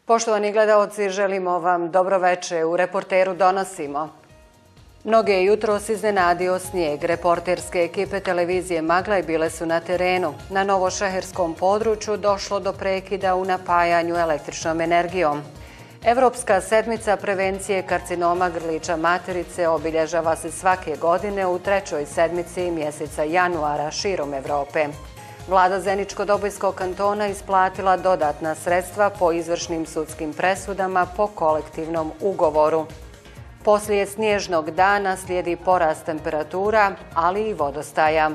Poštovani gledaoci, želimo vam dobro veče. U Reporteru donosimo. Mnoge je jutros iznenadio snijeg. Reporterske ekipe televizije Maglaj bile su na terenu. Na Novošeherskom području došlo do prekida u napajanju električnom energijom. Evropska sedmica prevencije karcinoma grlića materice obilježava se svake godine u trećoj sedmici mjeseca januara širom Evrope. Vlada Zeničko-Dobojskog kantona isplatila dodatna sredstva po izvršnim sudskim presudama po kolektivnom ugovoru. Poslije snježnog dana slijedi porast temperatura, ali i vodostaja.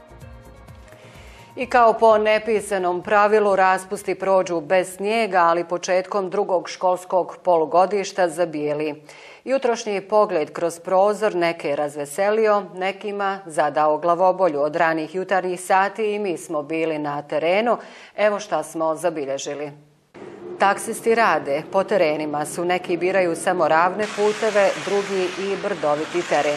I kao po nepisanom pravilu raspusti prođu bez snijega, ali početkom drugog školskog polugodišta zabijeli. Jutrošnji pogled kroz prozor neke je razveselio, nekima zadao glavobolju. Od ranih jutarnjih sati i mi smo bili na terenu. Evo šta smo zabilježili. Taksisti rade, po terenima su, neki biraju samo ravne puteve, drugi i brdoviti teren.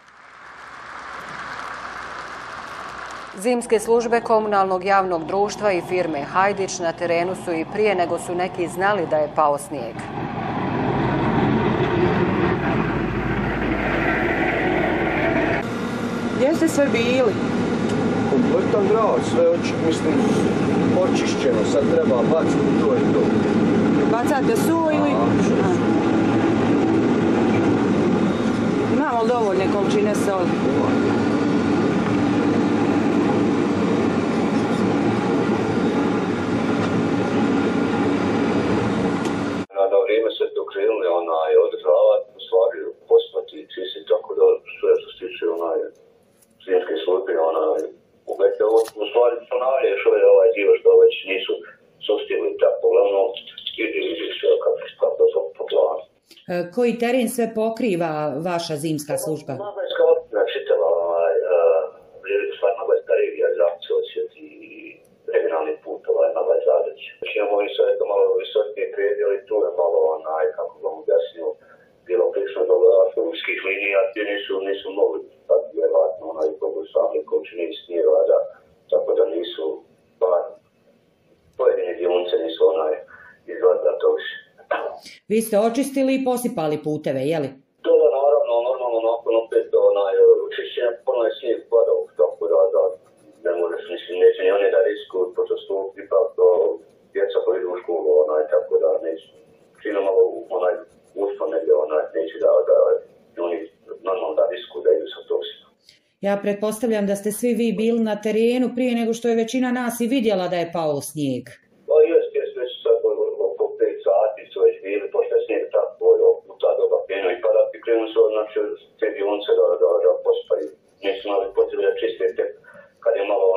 Zimske službe komunalnog javnog društva i firme Hajdić na terenu su i prije nego su neki znali da je pao snijeg. Gdje ste sve bili? Kompletan grad, sve očišćeno, sad treba baciti to i to. Bacate suvo ili? Imamo dovoljne količine soli. Na vrijeme se to krenuli održavati, u stvari postati čistiti, tako da sve što se tiče zimske službe, u stvari ponavljaju ovaj dio što već nisu sustigli tako, uglavnom vidi sve kako to po planu. Koji teren sve pokriva vaša zimska služba? Maglajska općina čitava, Maglajska regija, Zavice, Osijek i regionalni put, Maglaj Zadeć. Imamo i sve to malo visokije predjeli, tu je malo kako vam objasnio, bilo prilično do autobuskih linija, gdje nisu mogli tako vjerovatno sami količine snijeva, tako da nisu bar pojedine dionice nisu izvadila to više. Vi ste očistili i posipali puteve, jeli? To da normalno nakon opet očišćenja ponovno je snijeg padao, tako da ne možeš, neće ni oni da riskuju, pošto su ipak djeca koji idu u školu, tako da neće, čino malo usto negdje, neće da oni normalno da riskuju da idu sa toksima. Ja pretpostavljam da ste svi vi bili na terenu prije nego što je većina nas i vidjela da je pao snijeg. Pa jest, već sad oko 5 sati su već bili, pošto je snijeg tako u ta doba pjeno i padati, krenu su te dionice da pospaju. Nisu imali potrebe da čiste tek kad je malo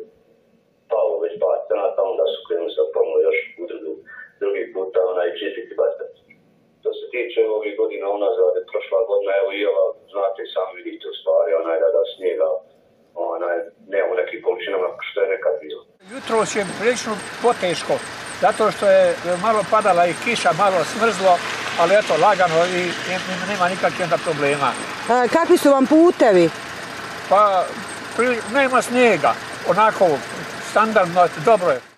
pao već bacanata, onda su krenuli sad ponovno još u drugi puta čistiti bacati. Što se tiče ovih godina unazad, prošla godina, evo i ova, znate, sami vidite u stvari, da snijega, ne u nekim količinama što je nekad bilo. Jutros je prilično poteško, zato što je malo padala i kiša, malo smrzlo, ali eto, lagano i nema nikakvih problema. Kakvi su vam putevi? Pa, nema snijega, onako, standardno, dobro je.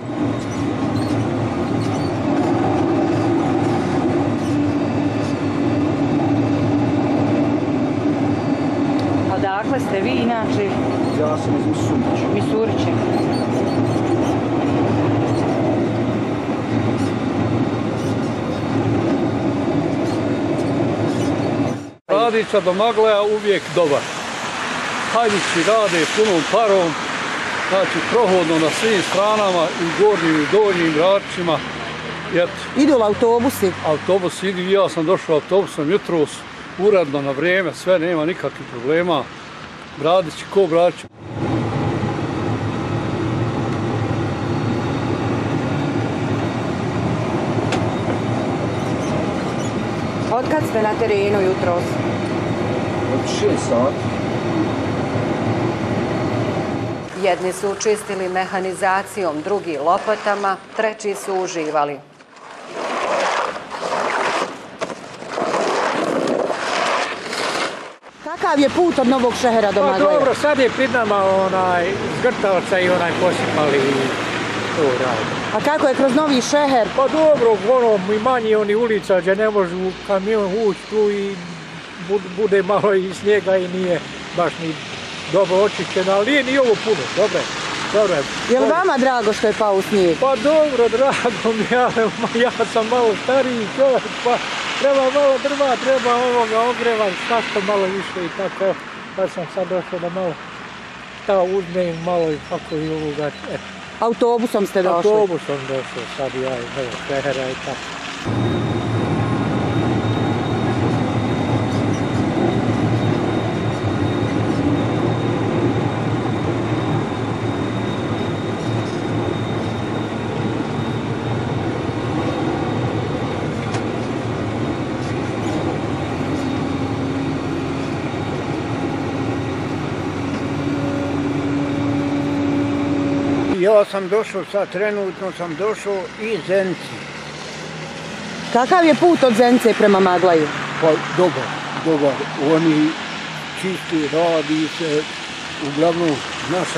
Odakle ste vi inače? Ja sam iz Misurića. Misurića. Radića do Maglaja uvijek dobar. Hajdići rade punom parom, znači prohodno na svim stranama, i gornjim i donjim Radićima. Idu li autobusi? Autobus idu, ja sam došao autobusom jutros, uredno na vrijeme, sve, nema nikakvih problema. Bradići ko braća. Otkad ste na terenu jutros? Od 6 sati. Jedni su čistili mehanizacijom, drugi lopatama, treći su uživali. Kakav je put od Novog Šehera do Magleja? Pa dobro, sad je pred nama zgrtavca i posipali i to radi. A kako je kroz Novi Šeher? Pa dobro, ono i manje oni ulica gdje ne može u kamion ući tu i bude malo i snijega i nije baš ni dobro očišćeno, ali nije ni ovo puno, dobro je. Je li vama drago što je pao snijeg? Pa dobro, drago mi, ja sam malo stariji čovjek, pa treba malo drva, treba ovoga ogreva, što malo više i tako, pa sam sad došao da malo uzmem malo i kako i ovoga. Autobusom ste došli? Autobusom došao, sad ja iz Novog Šehera i tako. Ja sam došao, sad trenutno sam došao iz Zenice. Kakav je put od Zenice prema Maglaju? Pa dobar. Oni čisti, radi se, uglavnom naša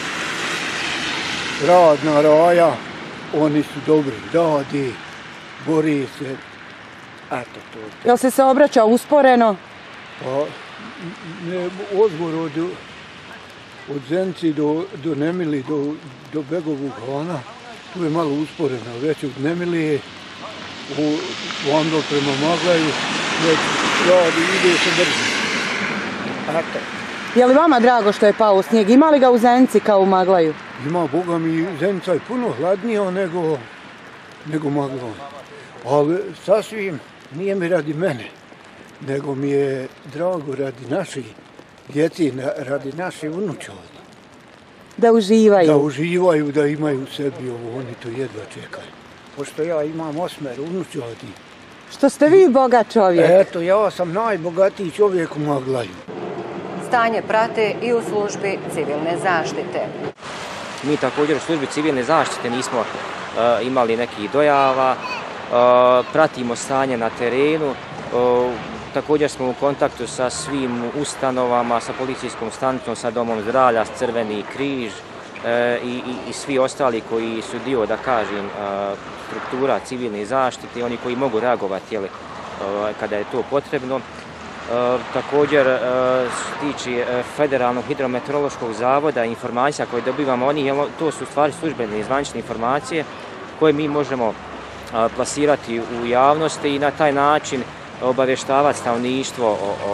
radna raja, oni su dobri, radi, bori se, eto to. Jel se saobraća usporeno? Pa, odbor od Zenice do Nemili, do Begovog Hana, tu je malo usporeno, već od Nemilije u Vandal prema Maglaju, već radi, ide se brzo. Eto. Je li vama drago što je pao snijeg? Ima li ga u Zenici kao u Maglaju? Ima, Boga mi, Zenica je puno hladnija nego Maglaj. Ali sasvim nije mi radi mene, nego mi je drago radi naših djeci, radi naše unučadi. Da uživaju? Da uživaju, da imaju u sebi ovo, oni to jedva čekaju. Pošto ja imam 8 unučadi. Što ste vi bogat čovjek? Eto, ja sam najbogatiji čovjek u Maglaju. Stanje prate i u službi civilne zaštite. Mi također u službi civilne zaštite nismo imali nekih dojava, pratimo stanje na terenu, također smo u kontaktu sa svim ustanovama, sa policijskom stanicom, sa Domom zdravlja, s Crveni križ i svi ostali koji su dio, da kažem, struktura civilne zaštite, oni koji mogu reagovati kada je to potrebno. Također, što se tiče Federalnog hidrometeorološkog zavoda, informacija koje dobivamo to su stvari službene i zvanične informacije koje mi možemo plasirati u javnosti i na taj način obavještavati stanovništvo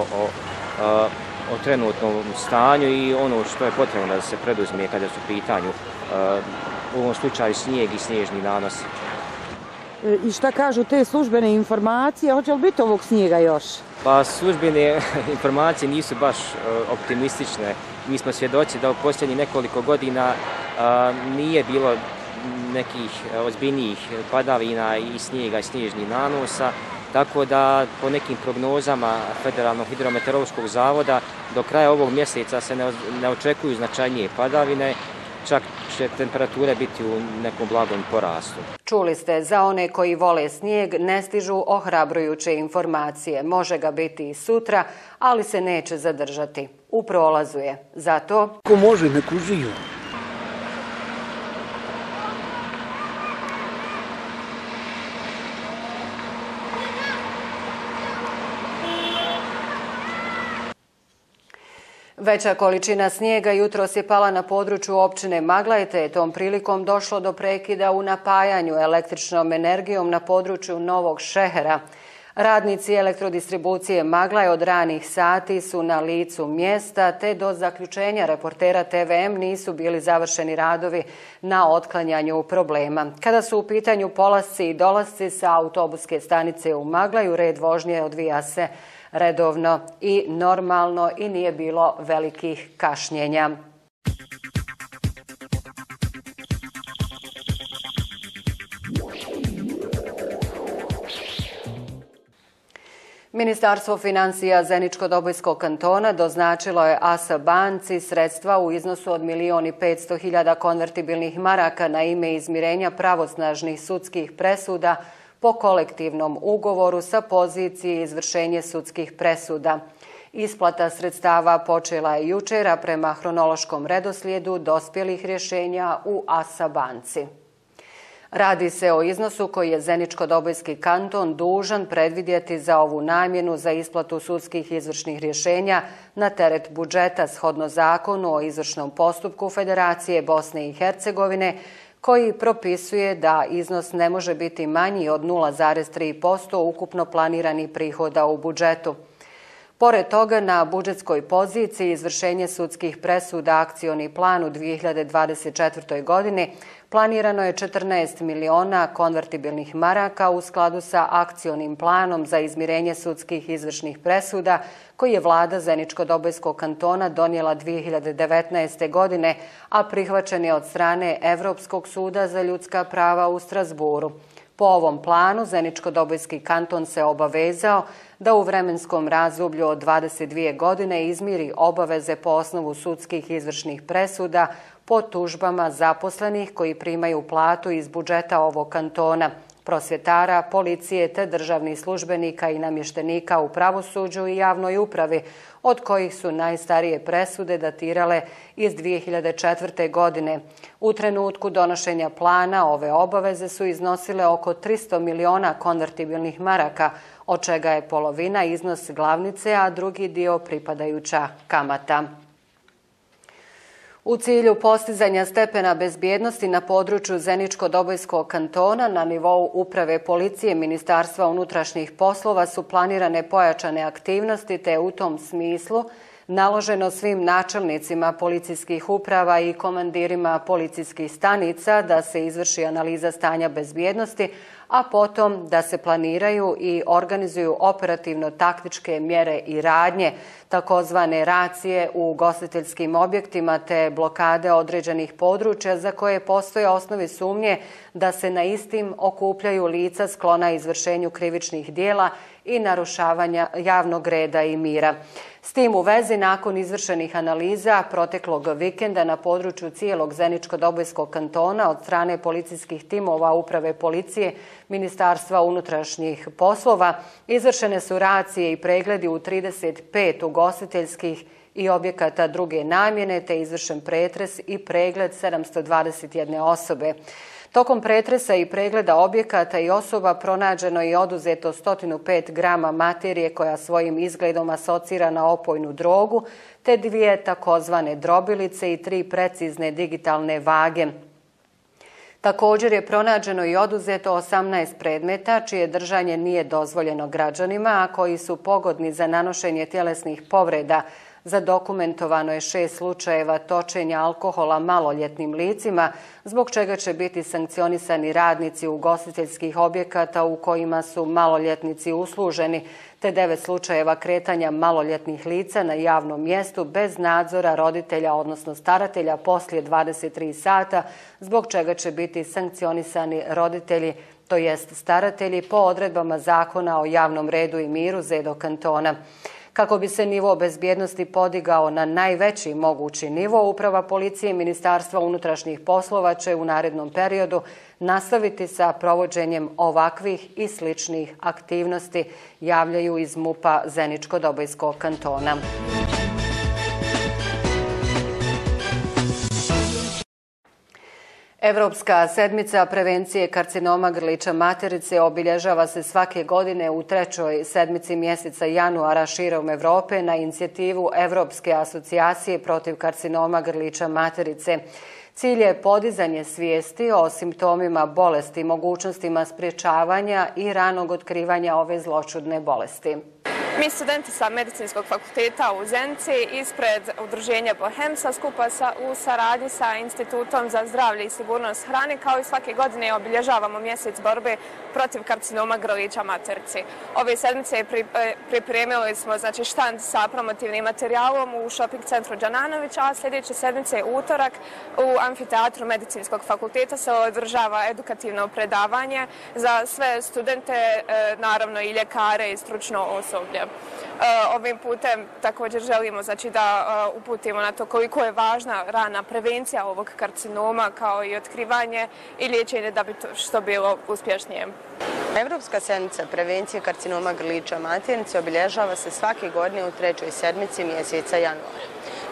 o trenutnom stanju i ono što je potrebno da se preduzme kada su u pitanju u ovom slučaju snijeg i snježni nanosi. I šta kažu te službene informacije? Hoće li biti ovog snijega još? Pa službene informacije nisu baš optimistične. Mi smo svjedoci da u posljednjih nekoliko godina nije bilo nekih ozbiljnijih padavina i snijega i snježnih nanosa, tako da po nekim prognozama Federalnog hidrometeorološkog zavoda do kraja ovog mjeseca se ne očekuju značajnije padavine, čak će temperature biti u nekom blagom porastu. Čuli ste, za one koji vole snijeg ne stižu ohrabrujuće informacije. Može ga biti i sutra, ali se neće zadržati. U prolazu je. Zato... Ko može, nek uživa. Veća količina snijega jutros je pala na području općine Maglaj, te je tom prilikom došlo do prekida u napajanju električnom energijom na području Novog Šehera. Radnici elektrodistribucije Maglaj od ranih sati su na licu mjesta, te do zaključenja reportera TVM nisu bili završeni radovi na otklanjanju problema. Kada su u pitanju polasci i dolasci sa autobuske stanice u Maglaju, red vožnje odvija se redovno i normalno i nije bilo velikih kašnjenja. Ministarstvo financija Zeničko-Dobojskog kantona doznačilo je ASA banci sredstva u iznosu od 1.500.000 konvertibilnih maraka na ime izmirenja pravosnažnih sudskih presuda po kolektivnom ugovoru sa pozicije izvršenje sudskih presuda. Isplata sredstava počela je jučer, a prema hronološkom redoslijedu dospjelih rješenja u ASA banci. Radi se o iznosu koji je Zeničko-Dobojski kanton dužan predvidjeti za ovu namjenu za isplatu sudskih izvršnih rješenja na teret budžeta shodno zakonu o izvršnom postupku Federacije Bosne i Hercegovine, koji propisuje da iznos ne može biti manji od 0,3% ukupno planiranih prihoda u budžetu. Pored toga, na budžetskoj poziciji izvršenje sudskih presuda akcioni plan u 2024. godini planirano je 14 miliona konvertibilnih maraka u skladu sa akcionim planom za izmirenje sudskih izvršnih presuda koji je vlada Zeničko-Dobojskog kantona donijela 2019. godine, a prihvaćen je od strane Evropskog suda za ljudska prava u Strasburu. Po ovom planu, Zeničko-Dobojski kanton se obavezao da u vremenskom razdoblju od 22 godine izmiri obaveze po osnovu sudskih izvršnih presuda po tužbama zaposlenih koji primaju platu iz budžeta ovog kantona, prosvjetara, policije te državnih službenika i namještenika u pravosuđu i javnoj upravi, od kojih su najstarije presude datirale iz 2004. godine. U trenutku donošenja plana ove obaveze su iznosile oko 300 miliona konvertibilnih maraka, od čega je polovina iznos glavnice, a drugi dio pripadajuća kamata. U cilju postizanja stepena bezbjednosti na području Zeničko-Dobojskog kantona na nivou Uprave policije Ministarstva unutrašnjih poslova su planirane pojačane aktivnosti, te u tom smislu naloženo svim načelnicima policijskih uprava i komandirima policijskih stanica da se izvrši analiza stanja bezbjednosti, a potom da se planiraju i organizuju operativno-taktičke mjere i radnje, takozvane racije u ugostiteljskim objektima te blokade određenih područja za koje postoje osnovi sumnje da se na istim okupljaju lica sklona izvršenju krivičnih dijela i narušavanja javnog reda i mira. S tim u vezi, nakon izvršenih analiza proteklog vikenda na području cijelog Zeničko-Dobojskog kantona od strane policijskih timova Uprave policije Ministarstva unutrašnjih poslova izvršene su racije i pregledi u 35 ugostiteljskih i objekata druge namjene, te izvršen pretres i pregled 721 osobe. Tokom pretresa i pregleda objekata i osoba pronađeno i oduzeto 105 grama materije koja svojim izgledom asocira na opojnu drogu, te 2 takozvane drobilice i 3 precizne digitalne vage. Također je pronađeno i oduzeto 18 predmeta čije držanje nije dozvoljeno građanima, a koji su pogodni za nanošenje tjelesnih povreda. Zadokumentovano je 6 slučajeva točenja alkohola maloljetnim licima, zbog čega će biti sankcionisani radnici ugostiteljskih objekata u kojima su maloljetnici usluženi, te 9 slučajeva kretanja maloljetnih lica na javnom mjestu bez nadzora roditelja, odnosno staratelja, poslije 23 sata, zbog čega će biti sankcionisani roditelji, to jest staratelji, po odredbama Zakona o javnom redu i miru ZEDO kantona. Kako bi se nivo bezbjednosti podigao na najveći mogući nivo, Uprava policije Ministarstva unutrašnjih poslova će u narednom periodu nastaviti sa provođenjem ovakvih i sličnih aktivnosti, javljaju iz MUP-a Zeničko-Dobojskog kantona. Evropska sedmica prevencije karcinoma grlića materice obilježava se svake godine u 3. sedmici mjeseca januara širom Europe na inicijativu Evropske asocijacije protiv karcinoma grlića materice. Cilj je podizanje svijesti o simptomima bolesti, mogućnostima sprječavanja i ranog otkrivanja ove zloćudne bolesti. Mi studenti sa Medicinskog fakulteta u Zenici ispred udruženja Bohemsa skupa u saradnji sa Institutom za zdravlje i sigurnost hrane kao i svake godine obilježavamo mjesec borbe protiv karcinoma grlića materice. Ove sedmice pripremili smo štand sa promotivnim materijalom u shopping centru Đananovića, a sljedeće sedmice utorak u amfiteatru Medicinskog fakulteta se održava edukativno predavanje za sve studente, naravno i ljekare i stručno osoblje. Ovim putem također želimo da uputimo na to koliko je važna rana prevencija ovog karcinoma kao i otkrivanje i liječenje da bi to što bilo uspješnije. Evropska sedmica prevencije karcinoma grlića materice obilježava se svake godine u 3. sedmici mjeseca januara.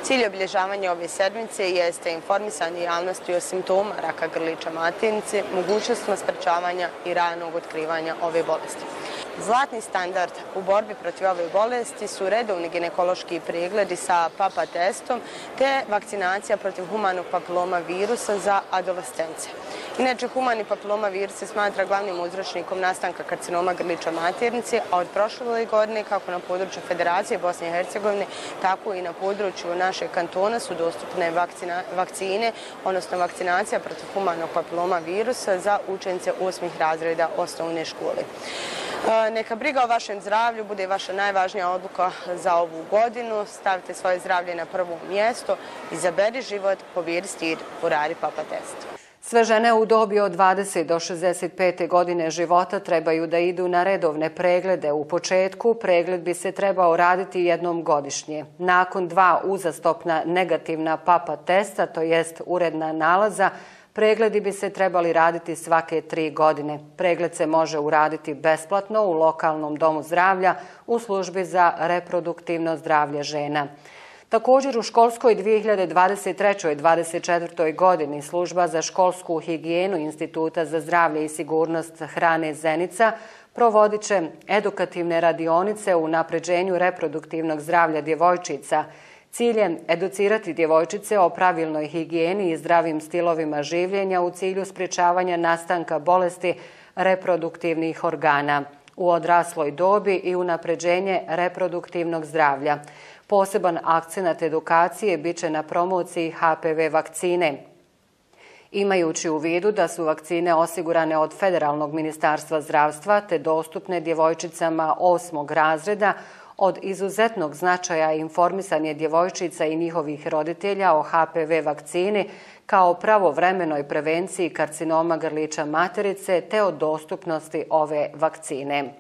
Cilj obilježavanja ove sedmice jeste informisanje javnosti o simptoma raka grlića maternice, mogućnostima sprečavanja i ranog otkrivanja ove bolesti. Zlatni standard u borbi protiv ove bolesti su redovni ginekološki pregledi sa PAPA testom te vakcinacija protiv humanog papiloma virusa za adolescence. Inače, humani papiloma virus se smatra glavnim uzročnikom nastanka karcinoma grlića maternice, a od prošle godine, kako na području Federacije Bosne i Hercegovine, tako i na području našeg kantona su dostupne vakcine, odnosno vakcinacija protiv humanog papiloma virusa za učenice 8. razreda osnovne škole. Neka briga o vašem zdravlju bude vaša najvažnija odluka za ovu godinu. Stavite svoje zdravlje na prvo mjesto, izaberi život, pobjedi stid, uradi PAPA test. Sve žene u dobi od 20 do 65. godine života trebaju da idu na redovne preglede. U početku pregled bi se trebao raditi jednom godišnje. Nakon 2 uzastopna negativna PAPA testa, to jest uredna nalaza, pregledi bi se trebali raditi svake 3 godine. Pregled se može uraditi besplatno u lokalnom domu zdravlja u službi za reproduktivno zdravlje žena. Također u školskoj 2023-2024. godini služba za školsku higijenu Instituta za zdravlje i sigurnost hrane Zenica provodit će edukativne radionice u unapređenju reproduktivnog zdravlja djevojčica. Cilj je educirati djevojčice o pravilnoj higijeni i zdravim stilovima življenja u cilju sprječavanja nastanka bolesti reproduktivnih organa u odrasloj dobi i unapređenje reproduktivnog zdravlja. Poseban akcenat edukacije bit će na promociji HPV vakcine. Imajući u vidu da su vakcine osigurane od Federalnog ministarstva zdravstva te dostupne djevojčicama 8. razreda, od izuzetnog značaja je informisanje djevojčica i njihovih roditelja o HPV vakcini kao pravovremenoj prevenciji karcinoma grlića materice te o dostupnosti ove vakcine.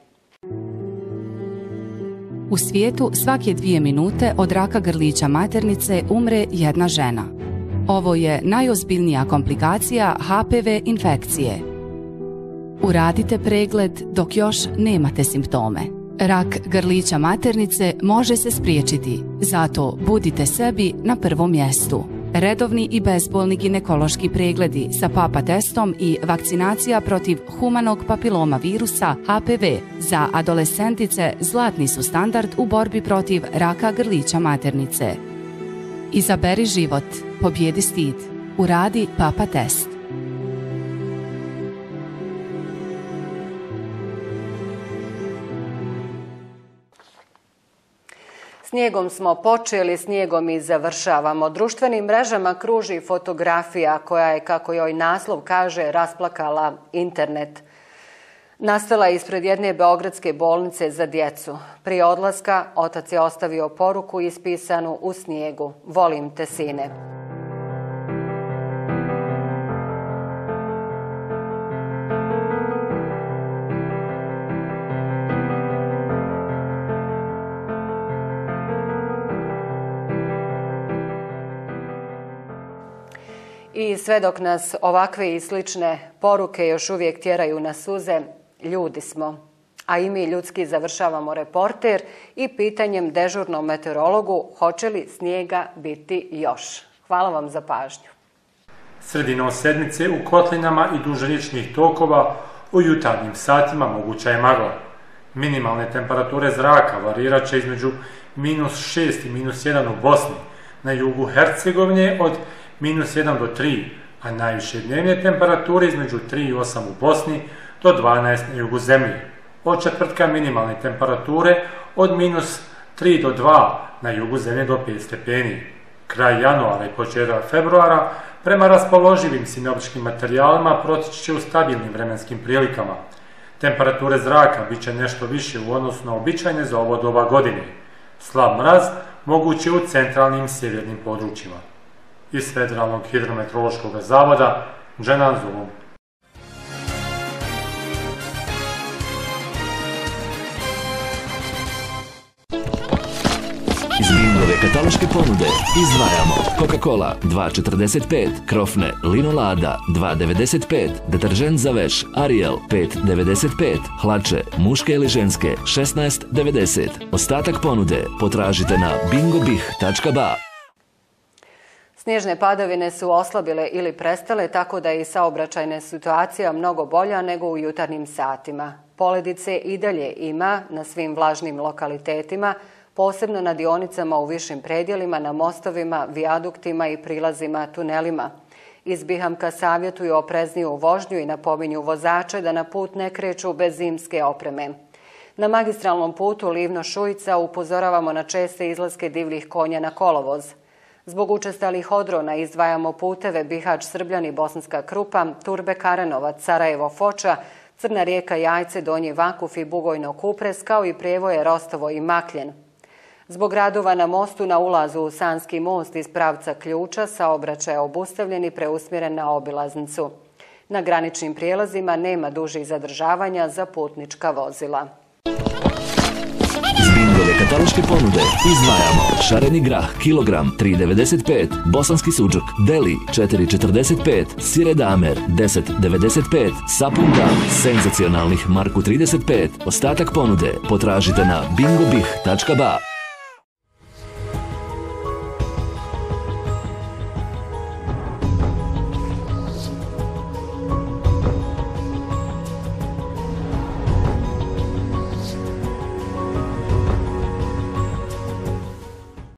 U svijetu svake 2 minute od raka grlića maternice umre jedna žena. Ovo je najozbiljnija komplikacija HPV infekcije. Uradite pregled dok još nemate simptome. Rak grlića maternice može se spriječiti, zato budite sebi na prvom mjestu. Redovni i bezbolni ginekološki pregledi sa PAPA testom i vakcinacija protiv humanog papiloma virusa HPV za adolescentice zlatni su standard u borbi protiv raka grlića maternice. Izaberi život, pobjedi stid, uradi PAPA test. Snijegom smo počeli, snijegom i završavamo. Društvenim mrežama kruži fotografija koja je, kako joj naslov kaže, rasplakala internet. Nastala je ispred jedne beogradske bolnice za djecu. Prije odlaska otac je ostavio poruku ispisanu u snijegu. Volim te, sine. I sve dok nas ovakve i slične poruke još uvijek tjeraju na suze, ljudi smo. A i mi ljudski završavamo reporter i pitanjem dežurnom meteorologu hoće li snijega biti još. Hvala vam za pažnju. Sredinom sedmice u kotlinama i duž riječnih tokova u jutarnjim satima moguća je magla. Minimalne temperature zraka varirat će između -6 i -1 u Bosni, na jugu Hercegovine od -1 do 3, a najviše dnevne temperature između 3 i 8 u Bosni do 12 na jugu zemlje. Od četvrtka minimalne temperature od -3 do 2 na jugu zemlje do 5 stepeni. Kraj januara i početak februara prema raspoloživim sinoptičkim materijalima proteći će u stabilnim vremenskim prilikama. Temperature zraka bit će nešto više u odnosu na običajne za ovo doba godine. Slab mraz moguće u centralnim sjevernim područjima. Iz Federalnog hidrometeorološkog zavoda, Dženan Zulum. Iz Bingove kataloške ponude izdvajamo Coca-Cola 2,45, Krofne Linolada 2,95, deteržent za veš Ariel 5,95, hlače muške ili ženske 16,90. Ostatak ponude potražite na bingobih.ba. Snježne padavine su oslabile ili prestale, tako da je i saobraćajna situacija mnogo bolja nego u jutarnjim satima. Poledice i dalje ima na svim vlažnim lokalitetima, posebno na dionicama u višim predjelima, na mostovima, vijaduktima i prilazima tunelima. Iz Bihamka savjetuju oprezniju vožnju i napominju vozače da na put ne kreću bez zimske opreme. Na magistralnom putu Livno-Šujica upozoravamo na česte izlaske divljih konja na kolovoz. Zbog učestalih odrona izdvajamo puteve Bihać-Srbljani, Bosanska Krupa, Turbe-Karanovac, Sarajevo-Foča, Crna Rijeka, Jajce, Donji Vakuf i Bugojno-Kupres, kao i prijevoje Rostovo i Makljen. Zbog radova na mostu na ulazu u Sanski most iz pravca Ključa, saobraćaj je obustavljen i preusmjeren na obilaznicu. Na graničnim prijelazima nema dužih zadržavanja za putnička vozila. Bingove kataloške ponude izdvajamo šareni grah kilogram 3,95, bosanski suđuk deli 4,45, sire damer 10,95, sapun dam senzacionalnih marku 35. Ostatak ponude potražite na bingobih.ba.